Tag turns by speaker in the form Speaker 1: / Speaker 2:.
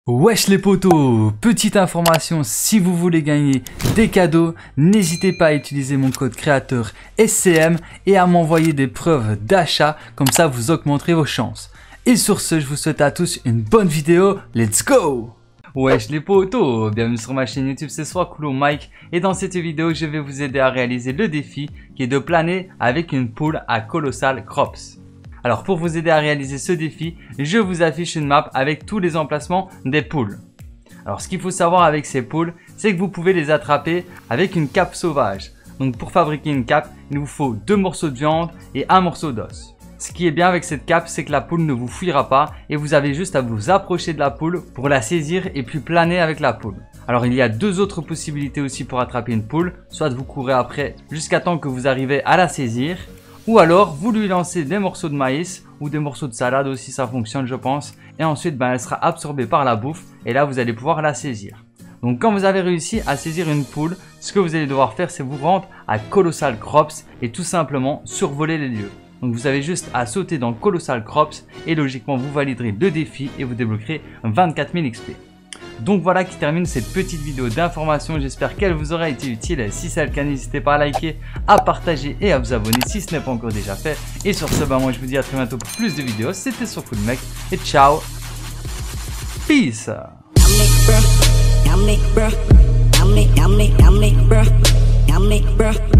Speaker 1: Wesh les potos, petite information, si vous voulez gagner des cadeaux, n'hésitez pas à utiliser mon code créateur SCM et à m'envoyer des preuves d'achat, comme ça vous augmenterez vos chances. Et sur ce, je vous souhaite à tous une bonne vidéo, let's go! Wesh les potos, bienvenue sur ma chaîne YouTube, c'est Swakulo Mike et dans cette vidéo je vais vous aider à réaliser le défi qui est de planer avec une poule à Colossal Crops. Alors pour vous aider à réaliser ce défi, je vous affiche une map avec tous les emplacements des poules. Alors ce qu'il faut savoir avec ces poules, c'est que vous pouvez les attraper avec une cape sauvage. Donc pour fabriquer une cape, il vous faut 2 morceaux de viande et 1 morceau d'os. Ce qui est bien avec cette cape, c'est que la poule ne vous fuira pas et vous avez juste à vous approcher de la poule pour la saisir et puis planer avec la poule. Alors il y a 2 autres possibilités aussi pour attraper une poule, soit vous courez après jusqu'à temps que vous arrivez à la saisir, ou alors vous lui lancez des morceaux de maïs ou des morceaux de salade aussi, ça fonctionne je pense, et ensuite elle sera absorbée par la bouffe et là vous allez pouvoir la saisir. Donc quand vous avez réussi à saisir une poule, ce que vous allez devoir faire c'est vous rendre à Colossal Crops et tout simplement survoler les lieux. Donc vous avez juste à sauter dans Colossal Crops et logiquement vous validerez le défi et vous débloquerez 24 000 XP. Donc voilà qui termine cette petite vidéo d'information, j'espère qu'elle vous aura été utile. Si c'est le cas, n'hésitez pas à liker, à partager et à vous abonner si ce n'est pas encore déjà fait. Et sur ce, moi je vous dis à très bientôt pour plus de vidéos, c'était Swakulo Mike et ciao, peace.
Speaker 2: Yummy, bruh.